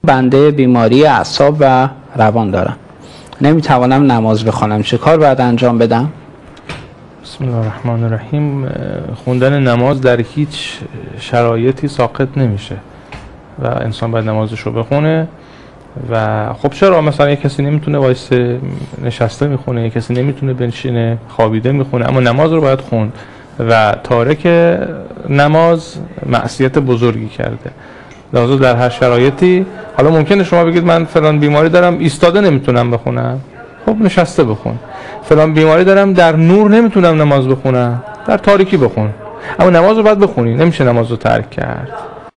بنده بیماری اعصاب و روان دارم، نمیتوانم نماز بخوانم، چه کار باید انجام بدم؟ بسم الله الرحمن الرحیم. خوندن نماز در هیچ شرایطی ساقط نمیشه و انسان باید نمازش رو بخونه. و خب چرا مثلا یک کسی نمیتونه وایسه نشسته میخونه، یک کسی نمیتونه بنشینه خوابیده میخونه، اما نماز رو باید خوند و تارک نماز معصیت بزرگی کرده. لازم در هر شرایطی، حالا ممکنه شما بگید من فلان بیماری دارم ایستاده نمیتونم بخونم، خب نشسته بخون. فلان بیماری دارم در نور نمیتونم نماز بخونم، در تاریکی بخون. اما نماز رو باید بخونی، نمیشه نماز رو ترک کرد.